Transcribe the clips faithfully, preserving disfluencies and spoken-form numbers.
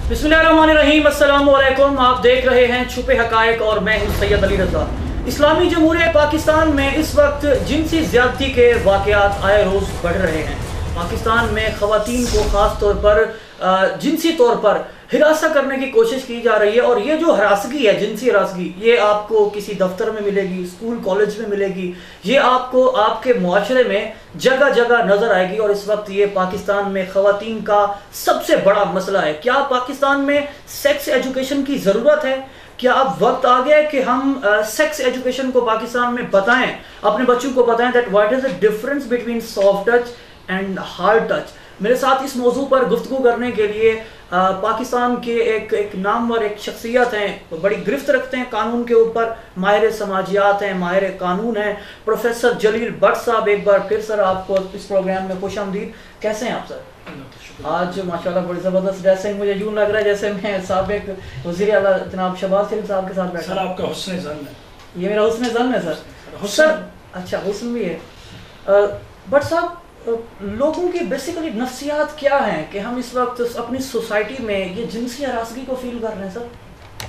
बिस्मिल्लाहिर्रहमानिर्रहीम, अस्सलाम वालेकुम। आप देख रहे हैं छुपे हकायक और मैं हूं सैयद अली रज़ा। इस्लामी जमहूरियत पाकिस्तान में इस वक्त जिनसी ज़्यादती के वाक़यात आए रोज़ बढ़ रहे हैं। पाकिस्तान में ख़वातीन को ख़ास तौर पर जिनसी तौर पर हिरासा करने की कोशिश की जा रही है, और ये जो हरासगी है, जिनसी हरासगी, ये आपको किसी दफ्तर में मिलेगी, स्कूल कॉलेज में मिलेगी, ये आपको आपके मुआशरे में जगह जगह नजर आएगी। और इस वक्त ये पाकिस्तान में ख़वातीन का सबसे बड़ा मसला है। क्या पाकिस्तान में सेक्स एजुकेशन की ज़रूरत है? क्या अब वक्त आ गया है कि हम सेक्स एजुकेशन को पाकिस्तान में बताएं, अपने बच्चों को बताएं that what is the difference between soft touch and hard touch. मेरे साथ इस मौजू पर गुफ्तगू करने के लिए आ, पाकिस्तान के एक एक नामवर एक शख्सियत हैं, बड़ी गिरफ्त रखते हैं कानून के ऊपर, माहिर समाजियात हैं, माहिर कानून हैं, प्रोफेसर जलील भट्ट साहब। एक बार फिर सर आपको इस प्रोग्राम में खुश आमदीद। कैसे हैं आप सर? आज माशाल्लाह बड़ी ज़बरदस्त ड्रेसिंग, मुझे यूँ लग रहा है जैसे मैं साबिक वज़ीर आला जनाब शहबाज शरीफ साहब के साथ बैठा। सर आपका हुस्न ज़न है। ये मेरा हुस्न ज़न है सर। सर अच्छा, हुस्न भी है। भट्ट साहब, लोगों की बेसिकली नफ्सियात क्या हैं कि हम इस वक्त अपनी सोसाइटी में ये जिनसी हरासगी को फील कर रहे हैं? सर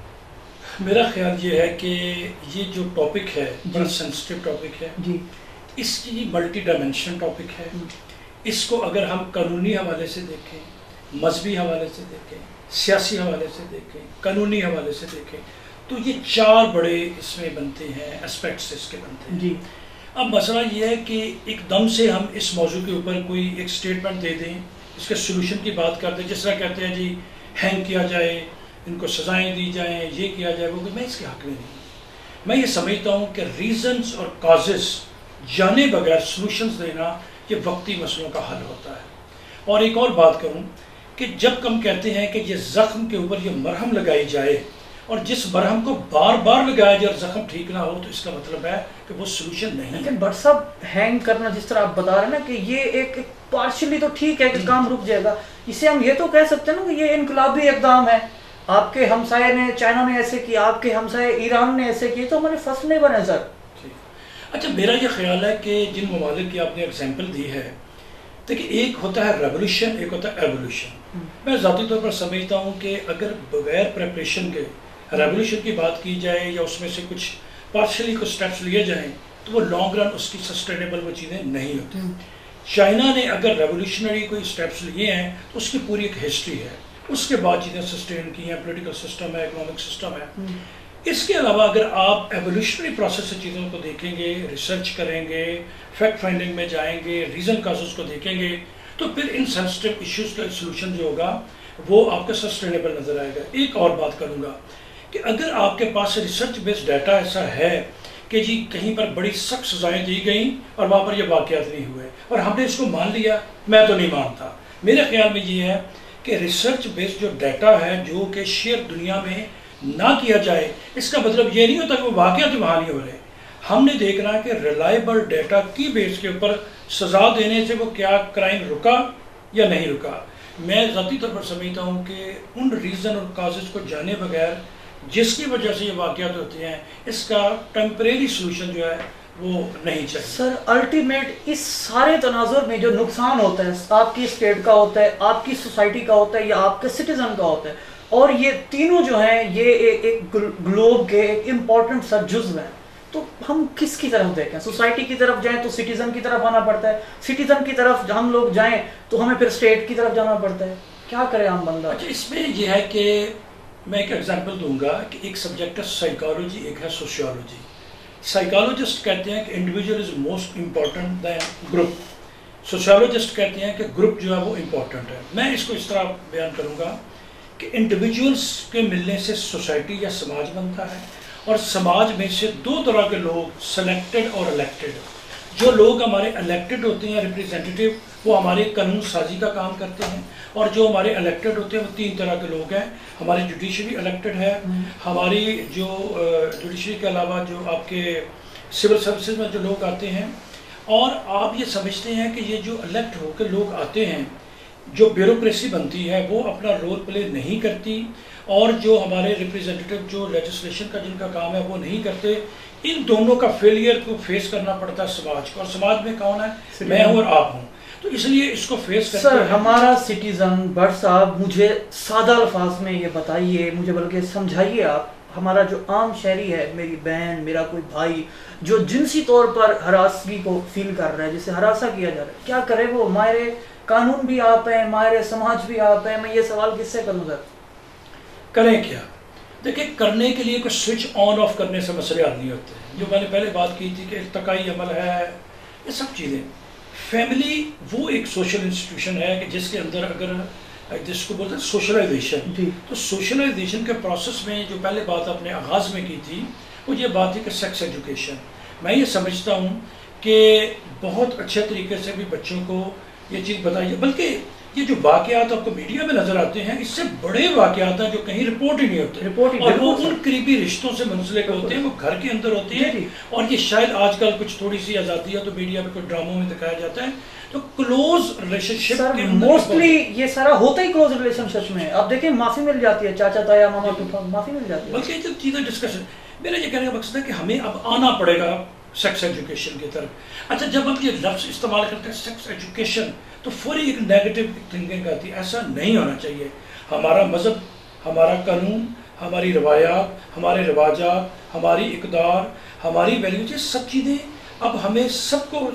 मेरा ख्याल ये है कि ये जो टॉपिक है बड़ा सेंसिटिव टॉपिक है जी। इसकी मल्टी डायमेंशन टॉपिक है। इसको अगर हम कानूनी हवाले से देखें, मजहबी हवाले से देखें, सियासी हवाले से देखें, कानूनी हवाले से देखें, तो ये चार बड़े इसमें बनते हैं, एस्पेक्ट्स इसके बनते हैं जी। अब मसला ये है कि एकदम से हम इस मौजू के ऊपर कोई एक स्टेटमेंट दे दें, इसके सोल्यूशन की बात करते हैं, जिस तरह कहते हैं जी हैंग किया जाए, इनको सज़ाएं दी जाएं, ये किया जाए वो। मैं इसके हक में नहीं। मैं ये समझता हूँ कि रीजंस और काजेस जाने बगैर सोल्यूशंस देना ये वक्ती मसलों का हल होता है। और एक और बात करूँ कि जब हम कहते हैं कि ये ज़ख्म के ऊपर ये मरहम लगाई जाए, और जिस मरहम को बार बार लगाया जाए और जख्म ठीक ना हो, तो इसका मतलब है कि वो सोल्यूशन नहीं है। लेकिन भट्ट साहब, हैंग करना जिस तरह आप बता रहे हैं ना कि ये एक, एक पार्शियली तो ठीक है कि काम रुक जाएगा, इसे हम ये तो कह सकते हैं ना कि ये इनकलाबी इक़दाम है। आपके हमसाये ने, चाइना ने ऐसे किया, आपके हमसाये ईरान ने ऐसे किए, तो हमारे फसल नहीं बने सर। अच्छा, मेरा ये ख्याल है कि जिन ममालिक की आपने एग्जाम्पल दी है, देखिए एक होता है रेवोल्यूशन, एक होता है एवोल्यूशन। मैं ज़ाती तौर पर समझता हूँ कि अगर बगैर प्रेपरेशन के रेवोल्यूशन की बात की जाए या उसमें से कुछ पार्शली कुछ स्टेप्स लिए जाएं, तो वो लॉन्ग रन उसकी सस्टेनेबल वो चीज़ें नहीं होती। चाइना ने अगर रेवोल्यूशनरी कोई स्टेप्स लिए हैं तो उसकी पूरी एक हिस्ट्री है, उसके बाद चीज़ें सस्टेन की हैं, पॉलिटिकल सिस्टम है, इकोनॉमिक सिस्टम है। इसके अलावा अगर आप एवोल्यूशनरी प्रोसेस से चीज़ों को देखेंगे, रिसर्च करेंगे, फैक्ट फाइंडिंग में जाएंगे, रीज़न काजेस को देखेंगे, तो फिर इन सेंसिटिव इश्यूज़ का सोल्यूशन जो होगा वो आपका सस्टेनेबल नज़र आएगा। एक और बात करूँगा कि अगर आपके पास रिसर्च बेस्ड डाटा ऐसा है कि जी कहीं पर बड़ी सख्त सजाएं दी गई और वहाँ पर ये वाक़यात नहीं हुए और हमने इसको मान लिया, मैं तो नहीं मानता। मेरे ख्याल में ये है कि रिसर्च बेस्ड जो डाटा है जो कि शेयर दुनिया में ना किया जाए, इसका मतलब ये नहीं होता कि वो वाक़यात वहाँ नहीं हो रहे। हमने देखना है कि रिलायबल डाटा की बेस के ऊपर सज़ा देने से वो क्या क्राइम रुका या नहीं रुका। मैं ज़ाती तौर पर समझता हूँ कि उन रीज़न और काजेस को जाने बगैर जिसकी वजह से ये वाक़यात होते हैं, इसका टेम्परेरी सोल्यूशन जो है वो नहीं चाहिए। सर अल्टीमेट इस सारे तनाजुर में जो नुकसान होता है, आपकी स्टेट का होता है, आपकी सोसाइटी का होता है या आपके सिटीजन का होता है, और ये तीनों जो हैं ये एक, एक ग्लोब के एक इम्पॉर्टेंट सा जुज़्व है। तो हम किसकी तरफ देखें? सोसाइटी की तरफ जाएं तो सिटीजन की तरफ आना पड़ता है, सिटीजन की तरफ हम लोग जाएं तो हमें फिर स्टेट की तरफ जाना पड़ता है। क्या करे आम बंदा? अच्छा, इसमें यह है कि मैं एक एग्जांपल दूंगा कि एक सब्जेक्ट है साइकोलॉजी, एक है सोशियोलॉजी। साइकोलॉजिस्ट कहते हैं कि individual is most important than group. Sociologist कहते हैं कि ग्रुप जो है वो इम्पॉर्टेंट है। मैं इसको इस तरह बयान करूंगा कि इंडिविजुअल्स के मिलने से सोसाइटी या समाज बनता है, और समाज में से दो तरह के लोग, सेलेक्टेड और इलेक्टेड। जो लोग हमारे इलेक्टेड होते हैं रिप्रेजेंटेटिव, वो हमारे कानून साजी का काम करते हैं, और जो हमारे इलेक्टेड होते हैं वो तीन तरह के लोग हैं। हमारी जुडिशरी इलेक्टेड है, हमारी जो जुडिशरी के अलावा जो आपके सिविल सर्विसेज में जो लोग आते हैं, और आप ये समझते हैं कि ये जो इलेक्ट होकर लोग आते हैं, जो ब्यूरोक्रेसी बनती है वो अपना रोल प्ले नहीं करती, और जो हमारे रिप्रेजेंटेटिव जो लेजिस्लेशन का जिनका काम है वो नहीं करते। इन दोनों का फेलियर को फेस करना पड़ता है समाज को, और समाज में कौन है? मैं हूँ और आप हूँ। تو اس لیے اس کو فیس کرتے سر ہمارا سٹیزن بٹ صاحب مجھے سادہ الفاظ میں یہ بتائیے، مجھے بلکہ سمجھائیے آپ، ہمارا جو عام شہری ہے، میری بہن، میرا کوئی بھائی جو جنسی طور پر ہراسگی کو فیل کر رہا ہے، جسے ہراساں کیا جا رہا ہے، کیا کرے وہ؟ ماہر قانون بھی آپ ہیں، ماہر سماج بھی آپ ہیں، میں یہ سوال کس سے کروں سر؟ کریں کیا؟ دیکھیں کرنے کے لیے کوئی سوئچ آن آف کرنے سے مسئلے حل نہیں ہوتے. جو میں نے پہلے بات کی تھی کہ ارتقائی عمل ہے، یہ سب چیزیں. فیملی وہ ایک سوشل انسٹیٹیوشن ہے کہ جس کے اندر اگر جس کو بولتے ہیں سوشلائزیشن، تو سوشلائزیشن کے پروسیس میں جو پہلے بات آپ نے آغاز میں کی تھی وہ یہ بات ہے کہ سیکس ایجوکیشن. میں یہ سمجھتا ہوں کہ بہت اچھے طریقے سے بھی بچوں کو یہ چیز بتائیے، بلکہ یہ جو واقعات آپ کو میڈیا میں نظر آتے ہیں اس سے بڑے واقعات ہیں جو کہیں رپورٹ ہی نہیں ہوتے، اور وہ ان قریبی رشتوں سے منسلک ہوتے ہیں، وہ گھر کے اندر ہوتے ہیں. اور یہ شاید آج کل کچھ تھوڑی سی آزادی ہے تو میڈیا میں کوئی ڈراموں میں دکھایا جاتا ہے، تو کلوز ریلیشن شپ کے موسٹلی یہ سارا ہوتا ہی کلوز ریلیشن شپ میں. اب دیکھیں معافی مل جاتی ہے، چاچا تایا ماما پھوپھا معافی مل جاتی ہے. بلکہ یہ جب چیزیں ڈسکشن، میرا یہ کہنے کا مقصد ہے کہ ہمیں اب آنا پڑے گا سیکس ایجوکیشن کی طرف. اچھا جب ہم یہ لفظ استعمال کرتے ہیں سیکس ایجوکیشن تو فوری ایک نیگیٹو تھنکنگ آتی ہے. ایسا نہیں ہونا چاہیے. ہمارا مذہب، ہمارا قانون، ہماری روایات، ہمارے رواجات، ہماری اقدار، ہماری ویلیوز، یہ سب چیزیں اب ہمیں سب کو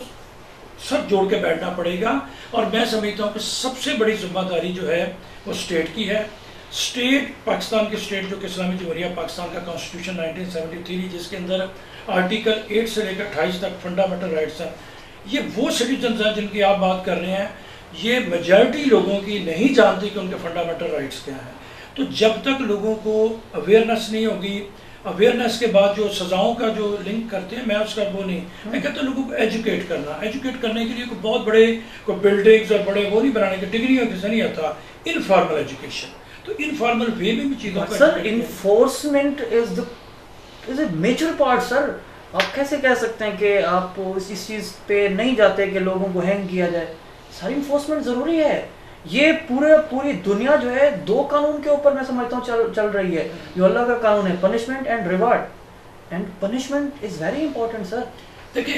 سب جوڑ کے بیٹھنا پڑے گا. اور میں سمجھتا ہوں کہ سب سے بڑی ذمہ داری جو ہے وہ اسٹیٹ کی ہے. اسٹیٹ پاکستان کے اسٹیٹ جو کہ اسلامی جمہوریہ پاکستان کا کانسٹیٹیوشن نائنٹین سیونٹی تھری جس کے اندر آرٹیکل ایٹ سے لے کر اٹھائیس تک فنڈامنٹل رائٹس ہیں، یہ وہ سٹیزنز ہیں جن کی آپ بات کر رہے ہیں. یہ میجارٹی لوگوں کی نہیں جانتی کہ ان کے فنڈامنٹل رائٹس کیا ہیں. تو جب تک لوگوں کو اویئرنیس نہیں ہوگی، اویئرنیس کے بعد جو سزاؤں کا جو لنک کرتے ہیں، میں اس کا وہ نہیں، میں کہتا ہوں لوگوں کو ایجوکیٹ کرنا. ایجوکیٹ کرنے کے لیے کوئی بہت بڑے کوئی بلڈنگز اور بڑے وہ نہیں بنانے کے، ڈگریوں سے نہیں آتا. انفارمل ایجوکیشن، تو انفارمل وے میں بھی چیزوں کا sir enforcement is the is a major part. Sir آپ کیسے کہہ سکتے ہیں کہ آپ اس چیز پہ نہیں جاتے کہ لوگوں کو ہینگ کیا جائے؟ ساری انفورسمنٹ ضروری ہے. یہ پورے پوری دنیا جو ہے دو قانون کے اوپر میں سمجھتا ہوں چل چل رہی ہے. جو اللہ کا قانون ہے punishment and reward, and punishment is very important. Sir دیکھیں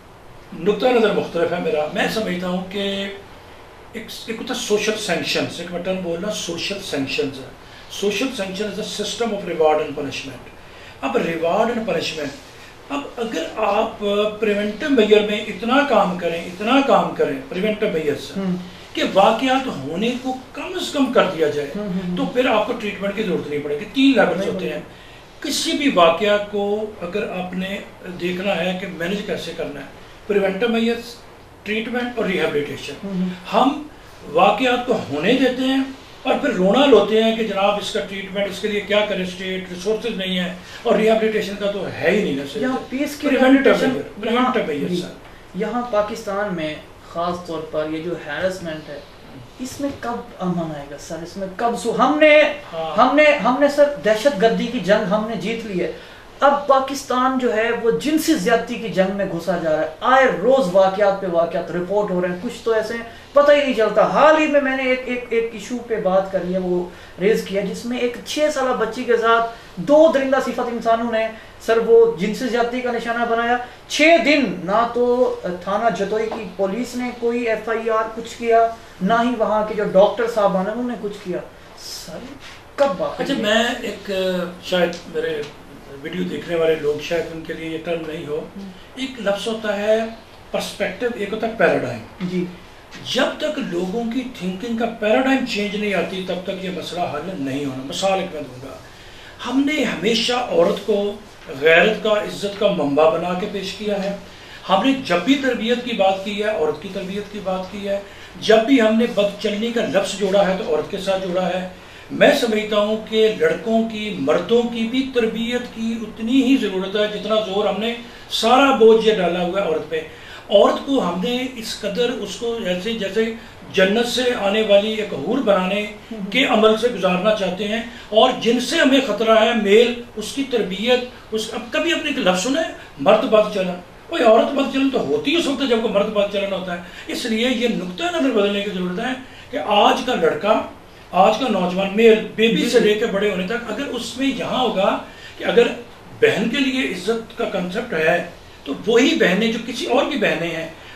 نقطہ نظر مختلف ہے میرا. میں سمجھتا ہوں کہ ایک ایک ہوتا ہے سوشل سینکشنز، ایک میں ٹرم بولنا سوشل سینکشنز ہے. Social sanction is a system of reward and punishment. اب ریوارڈ اینڈ پنشمنٹ، اب اگر آپ پریونٹیو میئر میں اتنا کام کریں اتنا کام کریں پریونٹیو میئر سے کہ واقعات ہونے کو کم از کم کر دیا جائے، تو پھر آپ کو ٹریٹمنٹ کی ضرورت نہیں پڑے گی. تین لیولز ہوتے ہیں. کسی بھی واقعہ کو اگر آپ نے دیکھنا ہے کہ مینیج کیسے کرنا ہے، پریونٹیو میئرز، ٹریٹمنٹ اور ریہیبلیٹیشن. ہم واقعات کو ہونے دیتے ہیں اور پھر رونا لوتے ہیں کہ جناب اس کا ٹریٹمنٹ، اس کے لیے کیا کرے، اسٹیٹ ریسورسز نہیں ہیں، اور ریہیبلیٹیشن کا تو ہے ہی نہیں. یہاں پیس کی یہاں پاکستان میں خاص طور پر یہ جو ہیرسمنٹ ہے، اس میں کب امن آئے گا سر؟ اس میں کب سو ہم نے ہم نے ہم نے سر دہشت گردی کی جنگ ہم نے جیت لی ہے. اب پاکستان جو ہے وہ جنسی زیادتی کی جنگ میں گھسا جا رہا ہے. آئے روز واقعات پہ واقعات رپورٹ ہو رہے ہیں. کچھ تو ایسے ہیں پتہ ہی نہیں چلتا. حال ہی میں میں نے ایک ایک ایک ایشو پہ بات کری ہے، وہ ریز کیا، جس میں ایک چھ سالہ بچی کے ساتھ دو درندہ صفت انسانوں نے سر وہ جنسی زیادتی کا نشانہ بنایا. چھ دن نہ تو تھانہ جتوئی کی پولیس نے کوئی ایف آئی آر کچھ کیا، نہ ہی وہاں کے جو ڈاکٹر صاحب ہیں انہوں نے کچھ کیا. سر کب بات؟ اچھا میں ایک شاید میرے ویڈیو دیکھنے والے لوگ شاید ان کے لیے یہ ٹرم نہیں ہو، ایک لفظ ہوتا ہے پرسپیکٹیو، ایک ہوتا ہے پیراڈائم. جی جب تک لوگوں کی تھنکنگ کا پیراڈائم چینج نہیں آتی تب تک یہ مسئلہ حل نہیں ہونا. مثال ایک میں دوں گا، ہم نے ہمیشہ عورت کو غیرت کا، عزت کا منبع بنا کے پیش کیا ہے. ہم نے جب بھی تربیت کی بات کی ہے عورت کی تربیت کی بات کی ہے. جب بھی ہم نے بد چلنی کا لفظ جوڑا ہے تو عورت کے ساتھ جوڑا ہے. میں سمجھتا ہوں کہ لڑکوں کی، مردوں کی بھی تربیت کی اتنی ہی ضرورت ہے جتنا زور ہم نے سارا بوجھ یہ ڈالا ہوا ہے عورت پہ. عورت کو ہم نے اس قدر اس کو جیسے جیسے جنت سے آنے والی ایک حور بنانے کے عمل سے گزارنا چاہتے ہیں، اور جن سے ہمیں خطرہ ہے میل، اس کی تربیت. اس اب کبھی اپنے ایک لفظ سنا ہے مرد بد چلن؟ کوئی عورت بد چلن تو ہوتی اس وقت جب کوئی مرد بد چلن ہوتا ہے. اس لیے یہ نقطہ نظر بدلنے کی ضرورت ہے کہ آج کا لڑکا، آج کا نوجوان میل، بیبی سے لے کے بڑے ہونے تک، اگر اس میں یہاں ہوگا کہ اگر بہن کے لیے عزت کا کنسپٹ ہے تو وہی بہنیں جو کسی اور بھی بہنیں ہیں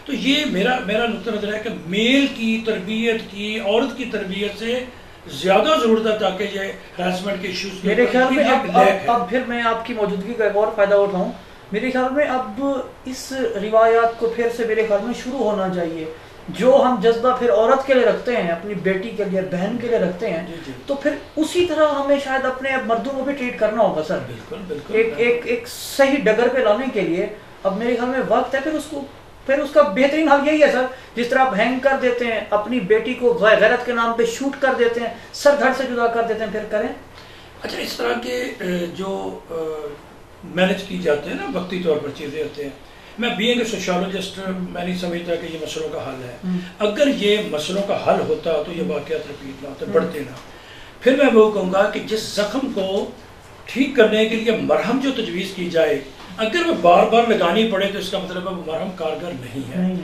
تو یہ میرا میرا نقطہ نظر ہے کہ میل کی تربیت کی، عورت کی تربیت سے زیادہ ضرورت ہے تاکہ یہ ہراسمنٹ کے ایشوز میرے خیال میں اب اب پھر میں آپ کی موجودگی کا ایک اور فائدہ اٹھاؤں. میرے خیال میں اب اس روایات کو پھر سے میرے خیال میں شروع ہونا چاہیے. جو ہم جذبہ پھر عورت کے لیے رکھتے ہیں، اپنی بیٹی کے لیے، بہن کے لیے رکھتے ہیں، جی جی. تو پھر اسی طرح ہمیں شاید اپنے مردوں کو بھی ٹریٹ کرنا ہوگا سر. بالکل بالکل. ایک ایک ایک صحیح ڈگر پہ لانے کے لیے اب میرے خیال میں وقت ہے. پھر اس کو پھر اس کا بہترین حل یہی ہے سر، جس طرح آپ ہینگ کر دیتے ہیں، اپنی بیٹی کو غیرت کے نام پہ شوٹ کر دیتے ہیں، سر گھر سے جدا کر دیتے ہیں، پھر کریں. اچھا، اس طرح کے جو مینج کی جاتے ہیں نا وقتی طور پر چیزیں ہوتے ہیں، میں بینگ اے سوشیولوجسٹ میں نہیں سمجھتا کہ یہ مسئلوں کا حل ہے. اگر یہ مسئلوں کا حل ہوتا تو یہ واقعات رپیٹ نہ ہوتے، بڑھتے نہ. پھر میں وہ کہوں گا کہ جس زخم کو ٹھیک کرنے کے لیے مرہم جو تجویز کی جائے، اگر وہ بار بار لگانی پڑے تو اس کا مطلب ہے وہ مرہم کارگر نہیں ہے.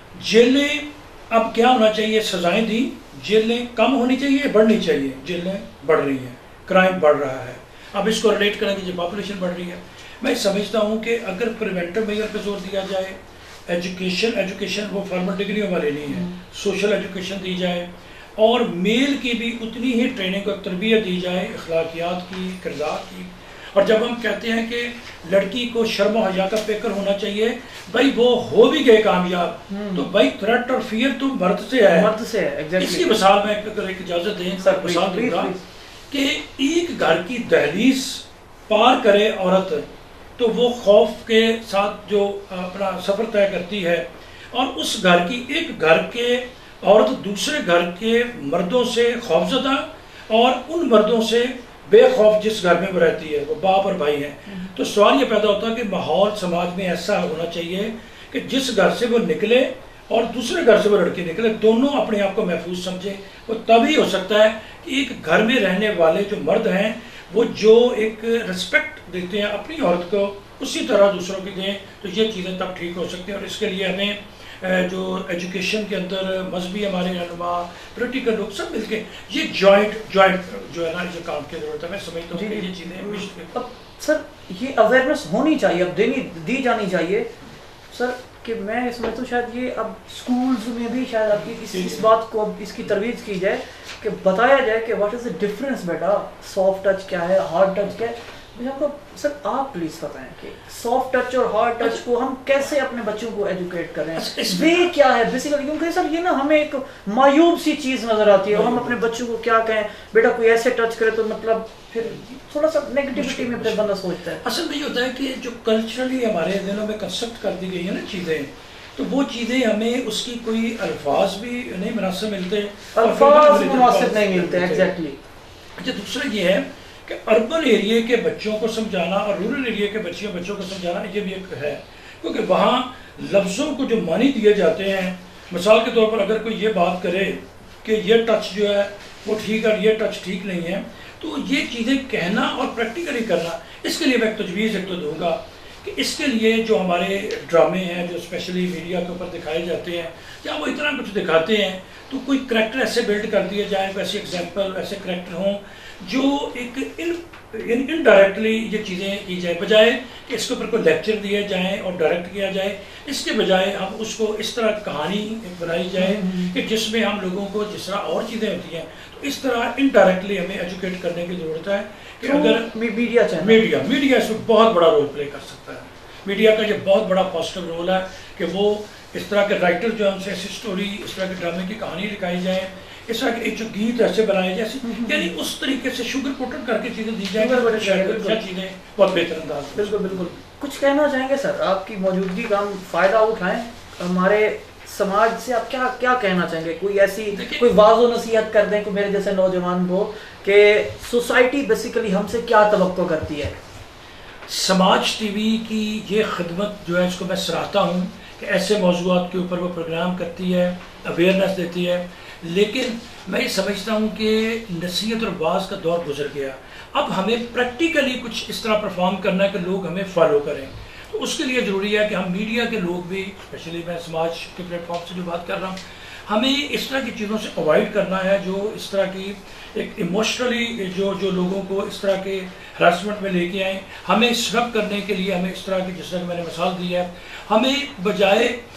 جیلیں اب کیا ہونا چاہیے؟ سزائیں دی، جیلیں کم ہونی چاہیے، بڑھنی چاہیے. جیلیں بڑھ رہی ہیں، کرائم بڑھ رہا ہے. اب اس کو ریلیٹ کریں کہ جو پاپولیشن بڑھ رہی ہے، میں سمجھتا ہوں کہ اگر پریونٹو میئر پہ زور دیا جائے، ایجوکیشن ایجوکیشن وہ فارمل ڈگریوں والے نہیں ہیں، سوشل ایجوکیشن دی جائے، اور میل کی بھی اتنی ہی ٹریننگ اور تربیت دی جائے اخلاقیات کی، کردار کی. اور جب ہم کہتے ہیں کہ لڑکی کو شرم و حیا کا پیکر ہونا چاہیے، بھائی وہ ہو بھی گئے کامیاب تو بھائی تھریٹ اور فیئر تو مرد سے ہے. مرد سے ہے. اس کی مثال میں اگر ایک اجازت دیں مثال دوں گا کہ ایک گھر کی دہلیز پار کرے عورت تو وہ خوف کے ساتھ جو اپنا سفر طے کرتی ہے، اور اس گھر کی ایک گھر کے عورت دوسرے گھر کے مردوں سے خوفزدہ اور ان مردوں سے بے خوف جس گھر میں وہ رہتی ہے، وہ باپ اور بھائی ہیں. تو سوال یہ پیدا ہوتا ہے کہ ماحول سماج میں ایسا ہونا چاہیے کہ جس گھر سے وہ نکلے اور دوسرے گھر سے وہ لڑکی نکلے، دونوں اپنے آپ کو محفوظ سمجھے. وہ تبھی ہو سکتا ہے کہ ایک گھر میں رہنے والے جو مرد ہیں وہ جو ایک رسپیکٹ دیتے ہیں اپنی عورت کو، اسی طرح دوسروں کی دیں. تو یہ چیزیں تب ٹھیک ہو سکتی ہیں. اور اس کے لیے ہمیں جو ایجوکیشن کے اندر مذہبی ہمارے رہنما، پولیٹیکل لوگ سب مل کے یہ جوائنٹ جوائنٹ جو ہے نا جو کام کی ضرورت ہے. میں سمجھتا ہوں کہ یہ چیزیں اب سر یہ اویئرنیس ہونی چاہیے، اب دینی دی جانی چاہیے سر. کہ میں سمجھتا ہوں شاید یہ اب اسکولز میں بھی شاید اب اس اس بات کو اب اس کی ترویج کی جائے کہ بتایا جائے کہ واٹ از دا ڈفرینس بیٹا، سافٹ ٹچ کیا ہے، ہارڈ ٹچ کیا ہے. مجھے آپ کو سر آپ پلیز بتائیں کہ سافٹ ٹچ اور ہارڈ ٹچ کو ہم کیسے اپنے بچوں کو ایجوکیٹ کریں، وے کیا ہے بیسیکلی. کیونکہ سر یہ نا ہمیں ایک معیوب سی چیز نظر آتی ہے، اور ہم اپنے بچوں کو کیا کہیں بیٹا کوئی ایسے ٹچ کرے تو مطلب پھر تھوڑا سا نیگیٹیوٹی میں پھر بندہ سوچتا ہے. اصل میں یہ ہوتا ہے کہ جو کلچرلی ہمارے دلوں میں کنسٹرکٹ کر دی گئی ہیں نا چیزیں، تو وہ چیزیں ہمیں اس کی کوئی الفاظ بھی نہیں مناسب ملتے، الفاظ مناسب نہیں ملتے. ایگزیکٹلی. اچھا، دوسرا یہ ہے کہ اربن ایریے کے بچوں کو سمجھانا اور رورل ایریے کے بچیوں بچوں کو سمجھانا یہ بھی ایک ہے، کیونکہ وہاں لفظوں کو جو معنی دیے جاتے ہیں، مثال کے طور پر اگر کوئی یہ بات کرے کہ یہ ٹچ جو ہے وہ ٹھیک ہے اور یہ ٹچ ٹھیک نہیں ہے، تو یہ چیزیں کہنا اور پریکٹیکلی کرنا، اس کے لیے میں ایک تجویز ایک تو دوں گا کہ اس کے لیے جو ہمارے ڈرامے ہیں جو اسپیشلی میڈیا کے اوپر دکھائے جاتے ہیں، یا وہ اتنا کچھ دکھاتے ہیں تو کوئی کریکٹر ایسے بلڈ کر دیے جائیں، ایسے ایگزامپل ایسے کریکٹر ہوں جو ایک انڈائریکٹلی یہ چیزیں کی جائے، بجائے کہ اس کے اوپر کوئی لیکچر دیے جائیں اور ڈائریکٹ کیا جائے. اس کے بجائے ہم اس کو اس طرح کہانی بنائی جائے کہ جس میں ہم لوگوں کو جس طرح اور چیزیں ہوتی ہیں تو اس طرح انڈائریکٹلی ہمیں ایجوکیٹ کرنے کی ضرورت ہے. کہ اگر میڈیا میڈیا میڈیا اس میں بہت بڑا رول پلے کر سکتا ہے. میڈیا کا یہ بہت بڑا پازیٹیو رول ہے کہ وہ اس طرح کے رائٹر جو ہم سے ایسی اسٹوری، اس طرح کے ڈرامے کی کہانی لکھائی جائیں، اس طرح کے جو گیت ایسے بنائے جیسے، یعنی اس طریقے سے شوگر کوٹڈ کر کے چیزیں دی جائیں، چیزیں بہت بہتر انداز. بالکل بالکل. کچھ کہنا چاہیں گے سر؟ آپ کی موجودگی کا ہم فائدہ اٹھائیں، ہمارے سماج سے آپ کیا کیا کہنا چاہیں گے؟ کوئی ایسی کوئی واضح و نصیحت کر دیں کہ میرے جیسے نوجوان کو کہ سوسائٹی بیسیکلی ہم سے کیا توقع کرتی ہے. سماج ٹی وی کی یہ خدمت جو ہے اس کو میں سراہتا ہوں کہ ایسے موضوعات کے اوپر وہ پروگرام کرتی ہے، اویئرنیس دیتی ہے. لیکن میں یہ سمجھتا ہوں کہ نصیحت اور واعظ کا دور گزر گیا. اب ہمیں پریکٹیکلی کچھ اس طرح پرفارم کرنا ہے کہ لوگ ہمیں فالو کریں. تو اس کے لیے ضروری ہے کہ ہم میڈیا کے لوگ بھی، اسپیشلی میں سماج کے پلیٹ فارم سے جو بات کر رہا ہوں، ہمیں اس طرح کی چیزوں سے اوائڈ کرنا ہے جو اس طرح کی ایک ایموشنلی جو جو لوگوں کو اس طرح کے ہراسمنٹ میں لے کے آئیں. ہمیں سرب کرنے کے لیے ہمیں اس طرح کی، جس طرح کہ میں نے مثال دی ہے، ہمیں بجائے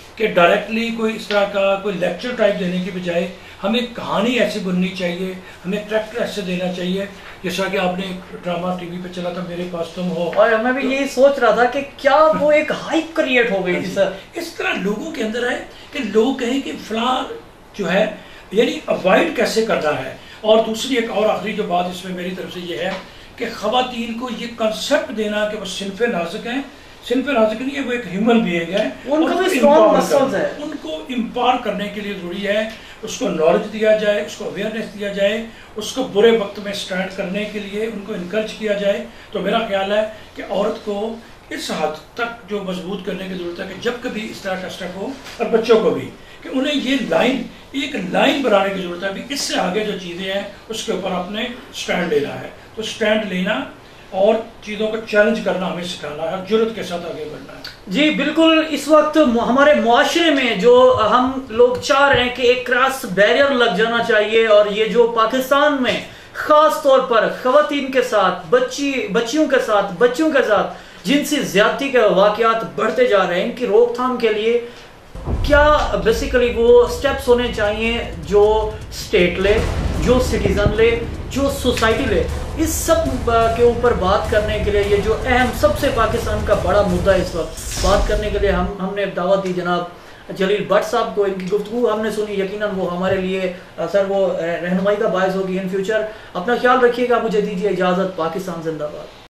کہ ڈائریکٹلی کوئی اس طرح کا کوئی لیکچر ٹائپ دینے کی بجائے ہمیں کہانی ایسی بننی چاہیے، ہمیں کریکٹر ایسے دینا چاہیے، جیسا کہ آپ نے ایک ڈرامہ ٹی وی پہ چلا تھا میرے پاس تم ہو، اور میں بھی یہی سوچ رہا تھا کہ کیا وہ ایک ہائپ کریٹ ہو گئی سر، اس طرح لوگوں کے اندر ہے کہ لوگ کہیں کہ فلاں جو ہے یعنی اوائڈ کیسے کرنا ہے۔ اور دوسری ایک اور آخری جو بات اس میں میری طرف سے یہ ہے کہ خواتین کو یہ کنسپٹ دینا کہ وہ صنف نازک ہیں، صنف نازک نہیں ہے، وہ ایک ہیومن بینگ ہے، ان کو بھی اسٹرانگ مسلز ہے، ان کو امپاور کرنے کے لیے ضروری ہے اس کو نالج دیا جائے، اس کو اویئرنیس دیا جائے، اس کو برے وقت میں سٹینڈ کرنے کے لیے ان کو انکرج کیا جائے۔ تو میرا خیال ہے کہ عورت کو اس حد تک جو مضبوط کرنے کی ضرورت ہے کہ جب کبھی اس طرح کا اسٹیپ ہو، اور بچوں کو بھی، کہ انہیں یہ لائن ایک لائن بنانے کی ضرورت ہے، ابھی اس سے آگے جو چیزیں ہیں اس کے اوپر آپ نے سٹینڈ لینا ہے۔ تو سٹینڈ لینا اور چیزوں کو چیلنج کرنا ہمیں سکھانا ہے، جرأت کے ساتھ آگے بڑھنا ہے۔ جی بالکل، اس وقت ہمارے معاشرے میں جو ہم لوگ چاہ رہے ہیں کہ ایک کراس بیریئر لگ جانا چاہیے، اور یہ جو پاکستان میں خاص طور پر خواتین کے ساتھ، بچی بچیوں کے ساتھ بچوں کے ساتھ جنسی زیادتی کے واقعات بڑھتے جا رہے ہیں، ان کی روک تھام کے لیے کیا بیسیکلی وہ سٹیپس ہونے چاہیے جو اسٹیٹ لے، جو سٹیزن لے، جو سوسائٹی لے، اس سب کے اوپر بات کرنے کے لیے یہ جو اہم سب سے پاکستان کا بڑا مدعا ہے اس وقت، بات کرنے کے لیے ہم ہم نے دعوت دی جناب جلیل بٹ صاحب کو۔ ان کی گفتگو ہم نے سنی، یقیناً وہ ہمارے لیے سر وہ رہنمائی کا باعث ہوگی ان فیوچر۔ اپنا خیال رکھیے گا، مجھے دیجیے اجازت، پاکستان زندہ باد۔